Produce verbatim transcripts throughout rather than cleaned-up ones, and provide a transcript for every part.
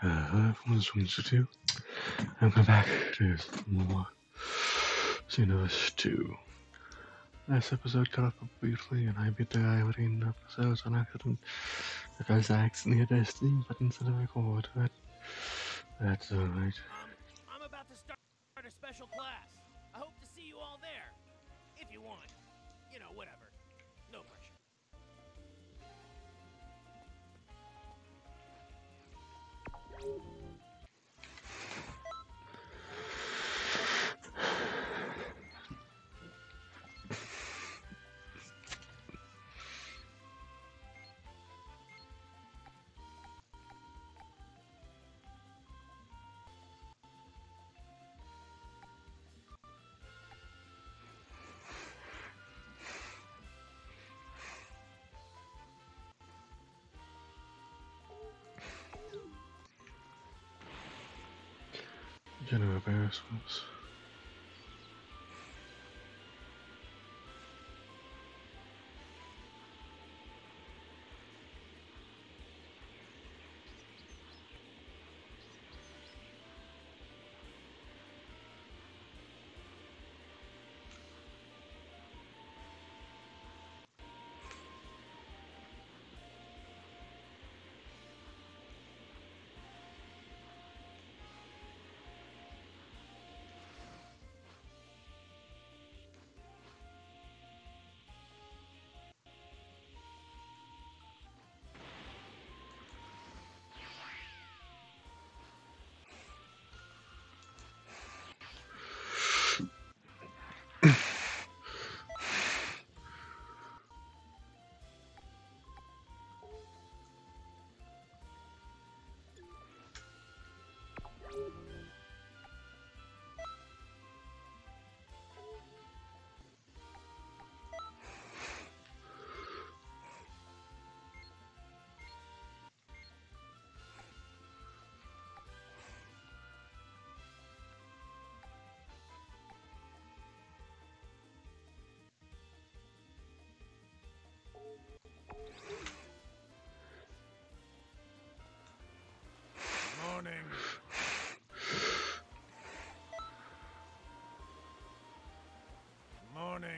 Uh, everyone's twenty two. I'm coming back to some more Xenoverse two. Last episode cut off briefly, and I beat the guy within the episodes on accident because I accidentally hit the Steam button instead of record, but that's alright. Um, I'm about to start a special class. I hope to see you all there. If you want. You know, whatever. No pressure. General embarrassments. Morning. Morning.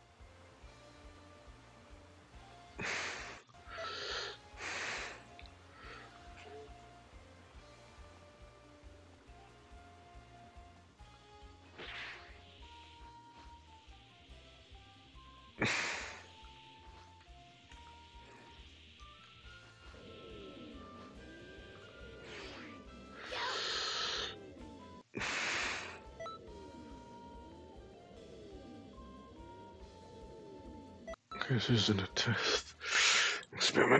Okay, this isn't a test experiment.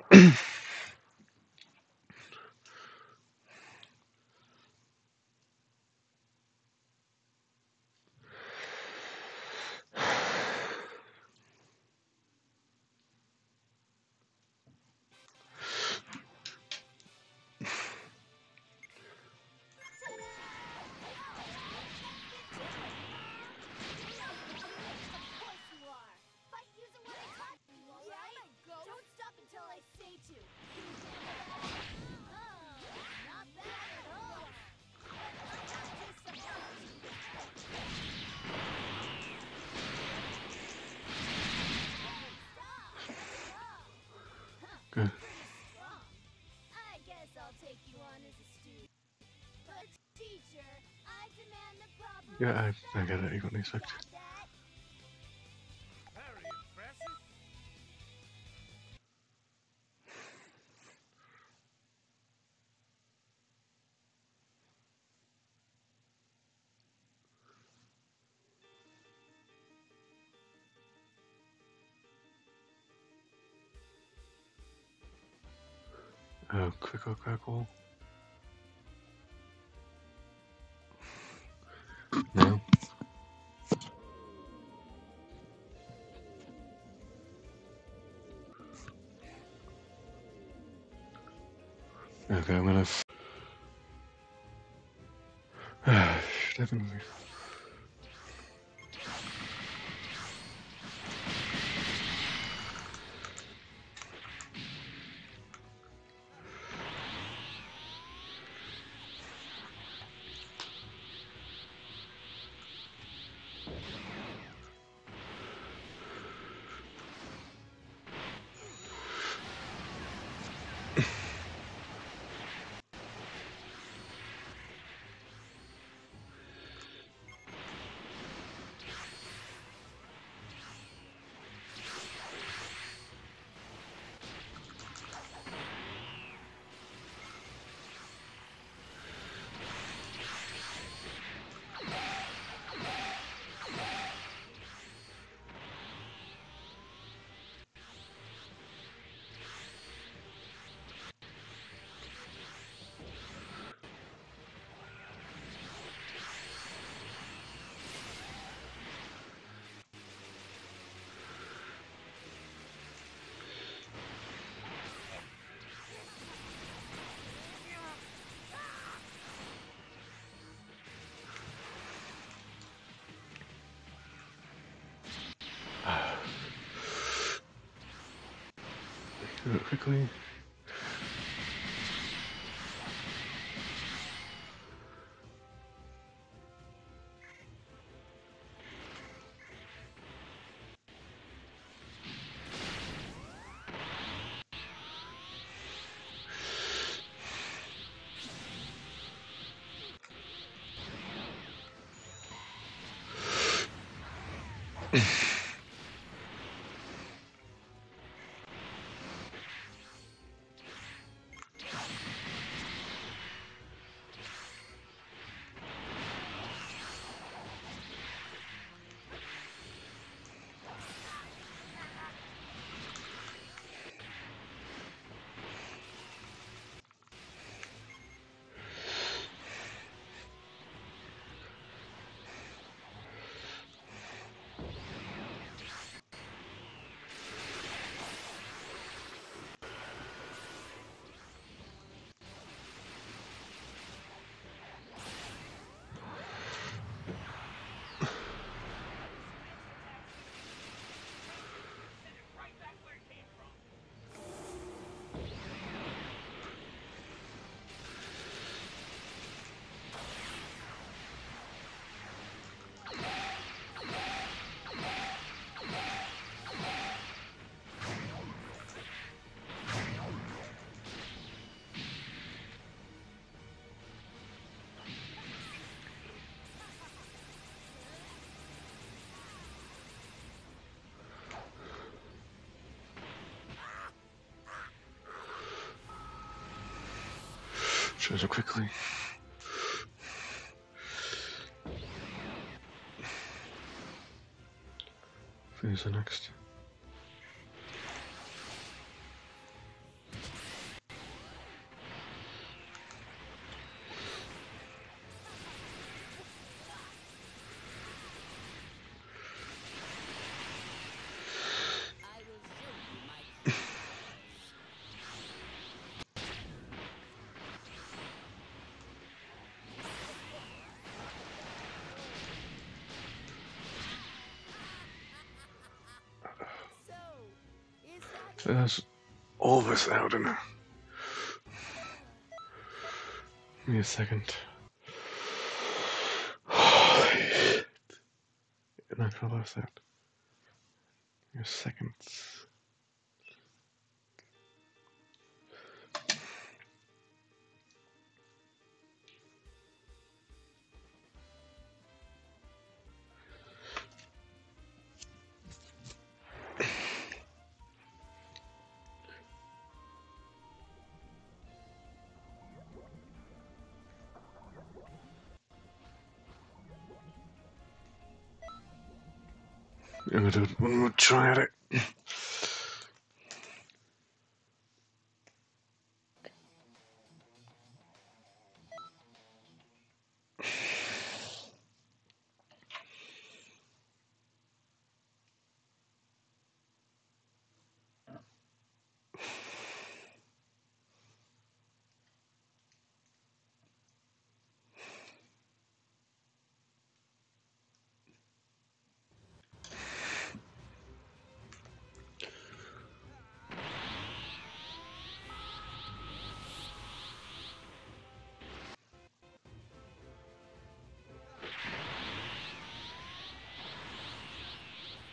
Good. I guess I'll take you on as a student. But teacher, I demand the proper Yeah, I, I get it. You got me sucked. Got that? Very impressive. Oh, crickle crackle. No. Okay, I'm gonna. F Definitely. Do it quickly. Shows it quickly. Finish the next. That's always out in there. Give me a second. And I fell off that. Give me a second. I'm gonna do one more try at it.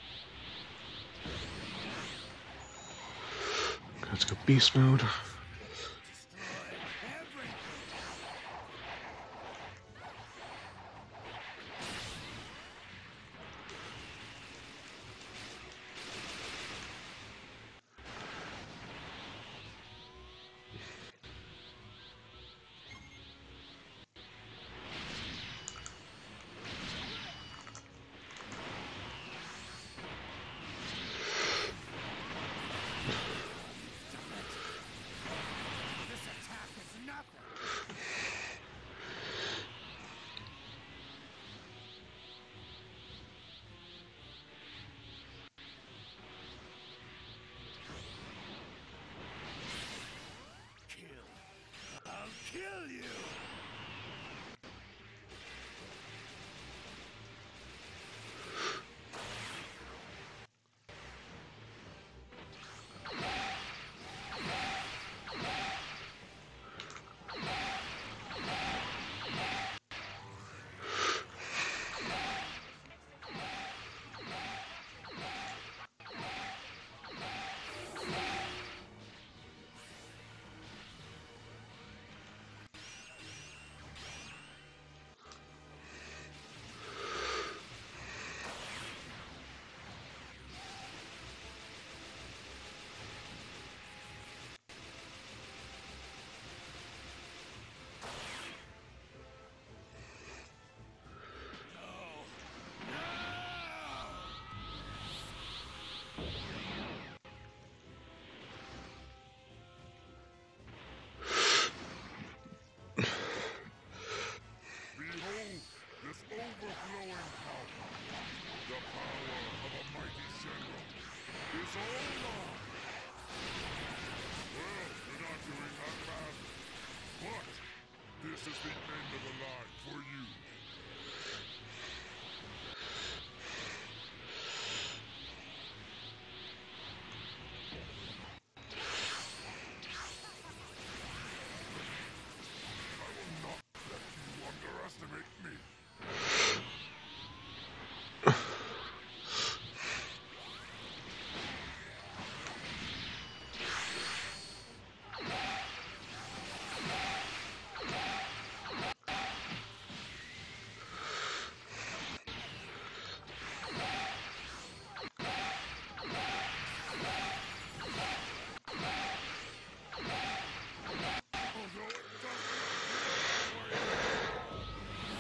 Let's go beast mode. This is the end of the line for you. I will not let you underestimate me. Although it does not feel that way.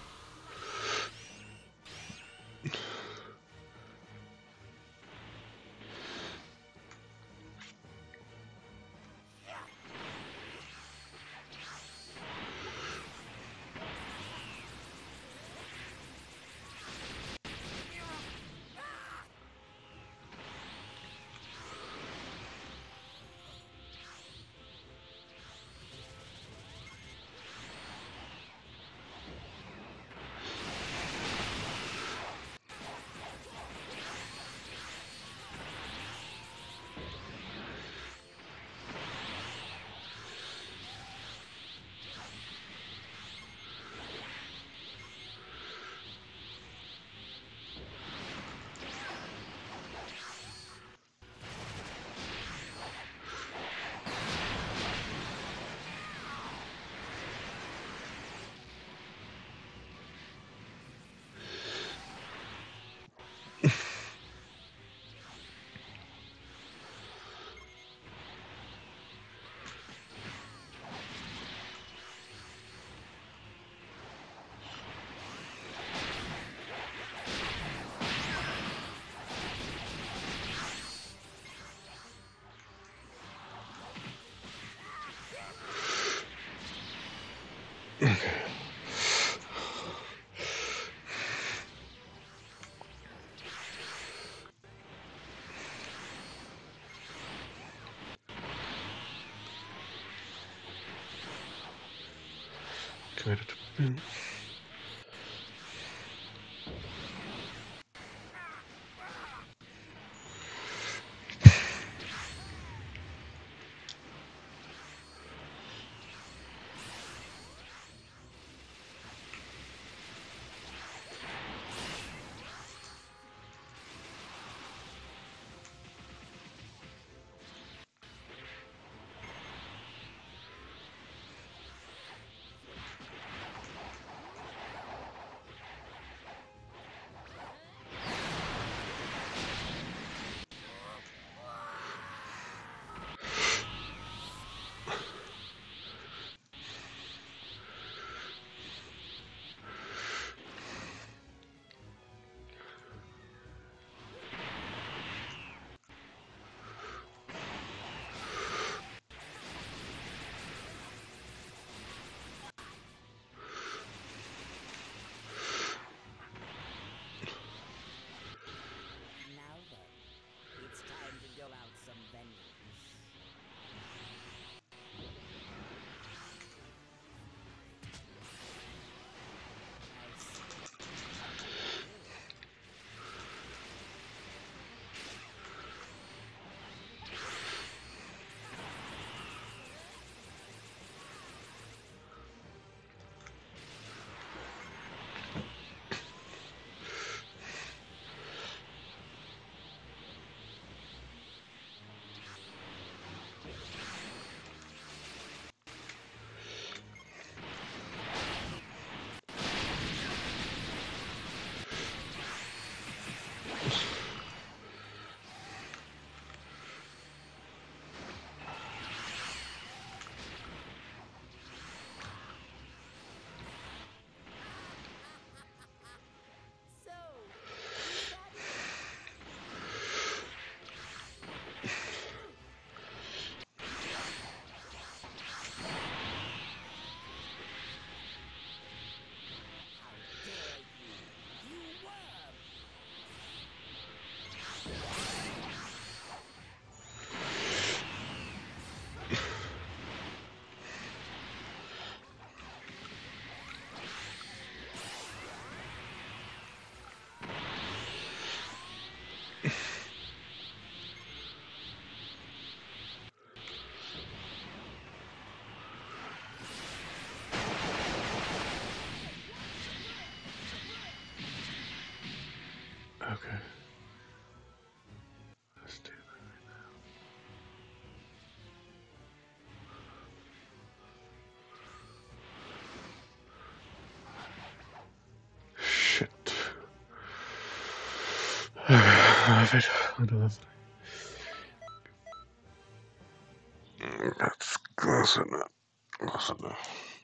Committed to win. Love it. I love it. That's close enough. Close enough.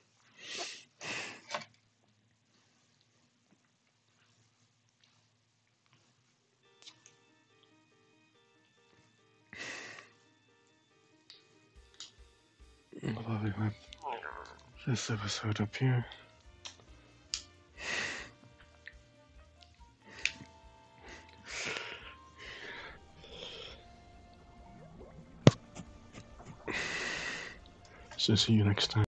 I'll be with this episode up here. So see you next time.